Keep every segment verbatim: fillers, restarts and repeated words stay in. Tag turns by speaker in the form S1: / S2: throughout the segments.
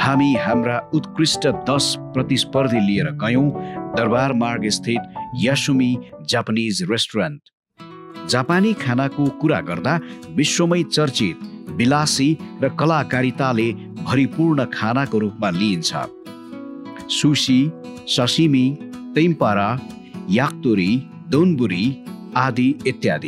S1: हामी हाम्रा उत्कृष्ट दस प्रतिस्पर्धी लिएर गयौं दरबार मार्ग स्थित यासुमी जापानिज रेस्टुरेन्ट। जापानी खानाको कुरा गर्दा विश्वमै चर्चित, विलासी र कलाकारिताले भरिपूर्ण खानाको रूपमा लिइन्छ। सुशी, सशिमी, तेम्पारा, याक्तोरी, दोनबुरी आदि इत्यादि।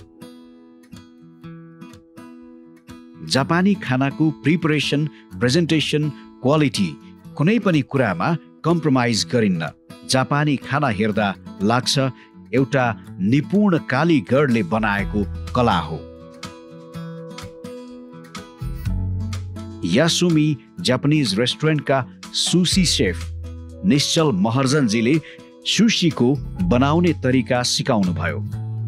S1: जापानी खानाको प्रिपरेसन, प्रेजेन्टेसन, क्वालिटी कुनै पनि कुरामा कम्प्रोमाइज गरिन्न। जापानी खाना हेर्दा लाग्छ एउटा निपुण कालीगरले बनाएको कला हो। यासुमी जापानिज रेस्टुरेन्टका सुशी शेफ निश्चल महर्जनजीले सुशीको बनाउने तरिका सिकाउनु भयो।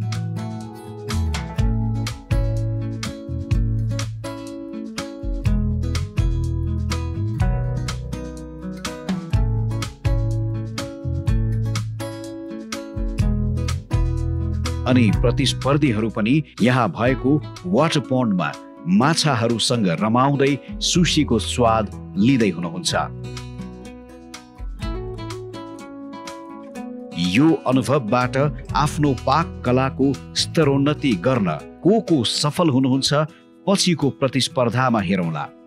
S1: अनि प्रतिस्पर्धीहरू पनि यहाँ भएको वाटर पन्डमा माछाहरूसँग रमाउँदै सुशीको स्वाद लिँदै हुनुहुन्छ। यो अनुभवबाट आफ्नो पाक कलाको स्तरोन्नति गर्न को को सफल हुनुहुन्छ पछिको प्रतिस्पर्धामा हेरौँला।